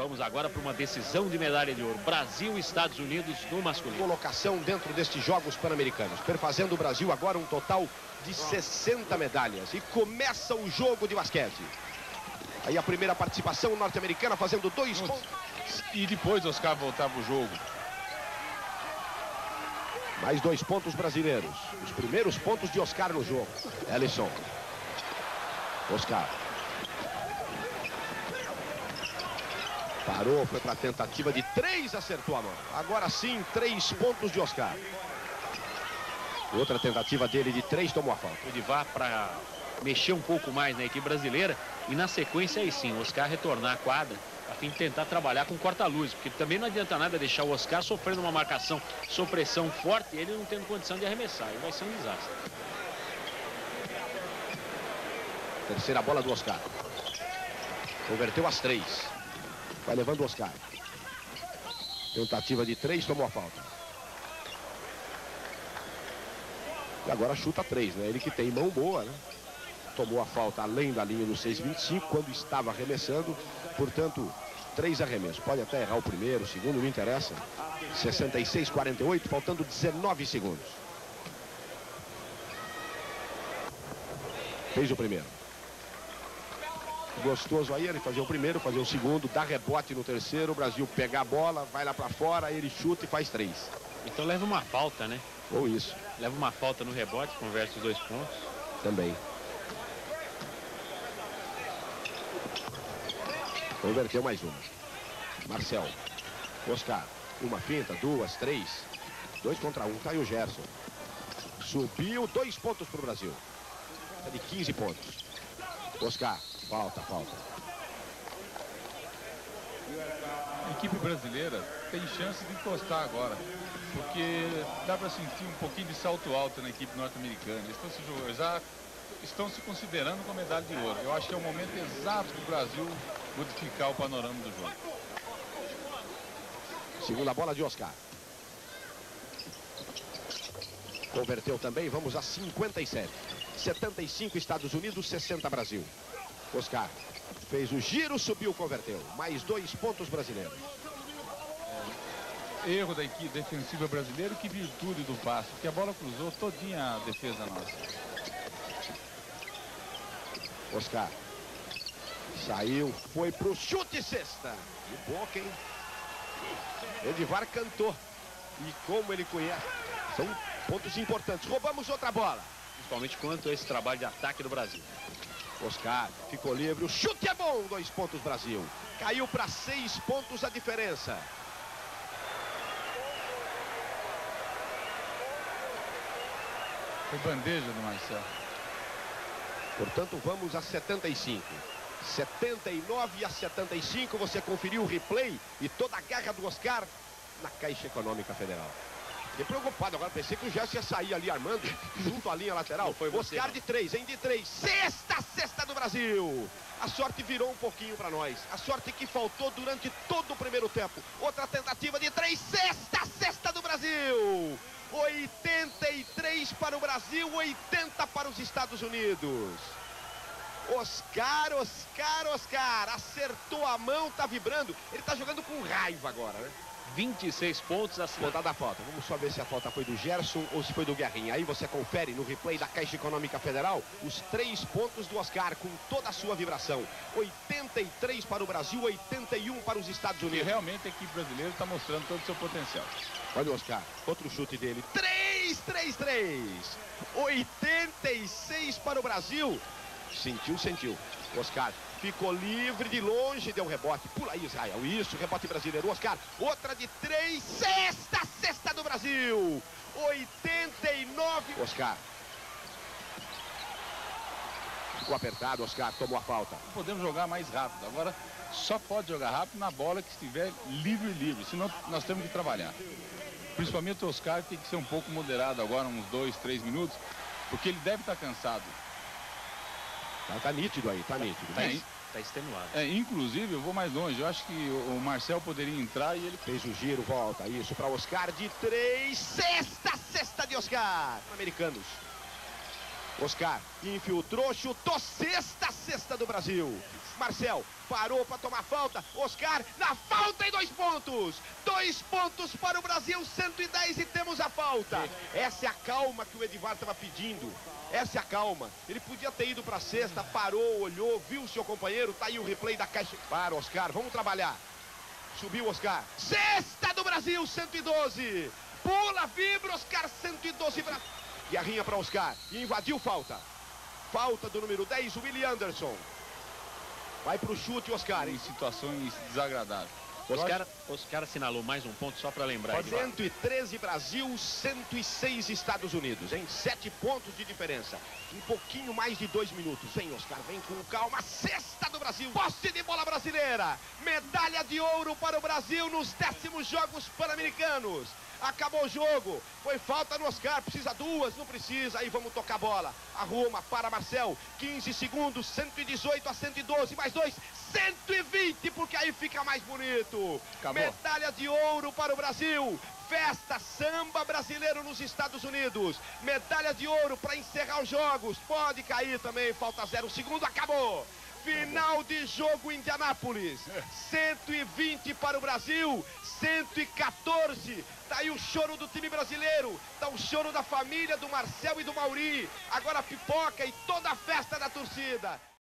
Vamos agora para uma decisão de medalha de ouro. Brasil e Estados Unidos no masculino. Colocação dentro destes Jogos Pan-Americanos. Perfazendo o Brasil agora um total de 60 medalhas. E começa o jogo de basquete. Aí a primeira participação norte-americana fazendo 2 pontos. E depois Oscar voltar para o jogo. Mais 2 pontos brasileiros. Os primeiros pontos de Oscar no jogo. Ellison. Oscar. Parou, foi para a tentativa de 3, acertou a mão. Agora sim, 3 pontos de Oscar. Outra tentativa dele de 3, tomou a falta. Ele vai para mexer um pouco mais na equipe brasileira e na sequência aí sim, o Oscar retornar à quadra a fim de tentar trabalhar com corta-luz, porque também não adianta nada deixar o Oscar sofrendo uma marcação sob pressão forte e ele não tendo condição de arremessar, aí vai ser um desastre. Terceira bola do Oscar. Converteu as 3. Vai levando o Oscar. Tentativa de 3, tomou a falta. E agora chuta 3, né? Ele que tem mão boa, né? Tomou a falta além da linha do 6,25 quando estava arremessando. Portanto, 3 arremessos. Pode até errar o primeiro, o segundo, não interessa. 66-48, faltando 19 segundos. Fez o primeiro. Gostoso aí ele fazer o primeiro, fazer o segundo, dá rebote no terceiro, o Brasil pega a bola, vai lá pra fora, ele chuta e faz 3. Então leva uma falta, né? Ou isso. Leva uma falta no rebote, converte os 2 pontos. Também. Converteu mais uma. Marcel. Oscar. Uma finta, 2, 3. 2 contra 1. Tá aí o Gerson. Subiu, 2 pontos pro Brasil. Tá de 15 pontos. Oscar. Falta. A equipe brasileira tem chance de encostar agora, porque dá para sentir um pouquinho de salto alto na equipe norte-americana. Eles já estão se considerando com medalha de ouro. Eu acho que é o momento exato do Brasil modificar o panorama do jogo. Segunda bola de Oscar. Converteu também, vamos a 57. 75 Estados Unidos, 60 Brasil. Oscar fez o giro, subiu, converteu. Mais 2 pontos brasileiros. Erro da equipe defensiva brasileira, que virtude do passe, que a bola cruzou todinha a defesa nossa. Oscar. Saiu, foi pro chute, cesta. De boca, hein? Edivar cantou. E como ele conhece. São pontos importantes. Roubamos outra bola. Principalmente quanto a esse trabalho de ataque do Brasil. Oscar ficou livre, o chute é bom, 2 pontos Brasil. Caiu para 6 pontos a diferença. Foi bandeja do Marcel. Portanto, vamos a 75. 79-75, você conferiu o replay e toda a garra do Oscar na Caixa Econômica Federal. Fiquei preocupado agora, pensei que o Gerson ia sair ali armando junto à linha lateral. Foi você, Oscar não. de 3, hein? De 3. Cesta do Brasil. A sorte virou um pouquinho para nós. A sorte que faltou durante todo o primeiro tempo. Outra tentativa de 3. Cesta do Brasil. 83 para o Brasil, 80 para os Estados Unidos. Oscar. Acertou a mão, tá vibrando. Ele tá jogando com raiva agora, né? 26 pontos a Contada a falta. Vamos só ver se a falta foi do Gerson ou se foi do Guerrinha. Aí você confere no replay da Caixa Econômica Federal os 3 pontos do Oscar com toda a sua vibração. 83 para o Brasil, 81 para os Estados E Unidos. realmente a equipe brasileira está mostrando todo o seu potencial. Olha o Oscar, outro chute dele. 3. 86 para o Brasil. Sentiu. Oscar ficou livre de longe, deu rebote. Pula aí, Israel. Isso, rebote brasileiro. Oscar, outra de 3. Cesta do Brasil. 89. Oscar. Ficou apertado, Oscar tomou a falta. Podemos jogar mais rápido. Agora só pode jogar rápido na bola que estiver livre. Senão nós temos que trabalhar. Principalmente o Oscar tem que ser um pouco moderado agora, uns 2, 3 minutos, porque ele deve estar cansado. Tá nítido aí, tá nítido. Tá extenuado. Inclusive, eu vou mais longe. Eu acho que o Marcel poderia entrar e ele fez o giro, volta. Isso para Oscar de 3. Cesta de Oscar. Americanos. Oscar infiltrou, chutou, cesta do Brasil. Marcel parou para tomar falta. Oscar na falta e 2 pontos. 2 pontos para o Brasil, 110 e temos a falta. Essa é a calma que o Edivar estava pedindo. Essa é a calma. Ele podia ter ido para a cesta, parou, olhou, viu o seu companheiro. Tá aí o replay da caixa. Para, Oscar, vamos trabalhar. Subiu Oscar. Cesta do Brasil, 112. Pula, vibra, Oscar, 112. Guerrinha para Oscar. E invadiu falta. Falta do número 10, o Willie Anderson. Vai pro chute, Oscar. Em situações desagradáveis. Oscar assinalou mais um ponto só para lembrar. 113 Brasil, 106 Estados Unidos, em 7 pontos de diferença. Um pouquinho mais de 2 minutos. Vem, Oscar, vem com calma. Cesta do Brasil. Posse de bola brasileira. Medalha de ouro para o Brasil nos 10º Jogos Pan-Americanos. Acabou o jogo. Foi falta no Oscar. Precisa 2, não precisa. Aí vamos tocar a bola. Arruma para Marcel. 15 segundos, 118 a 112. Mais 2, 120, porque aí fica mais bonito. Acabou. Medalha de ouro para o Brasil. Festa, samba brasileiro nos Estados Unidos. Medalha de ouro para encerrar os jogos. Pode cair também. Falta 0 segundo. Acabou. Final de jogo em Indianápolis. 120 para o Brasil, 114. Tá aí o choro do time brasileiro. Tá o choro da família do Marcel e do Mauri. Agora pipoca e toda a festa da torcida.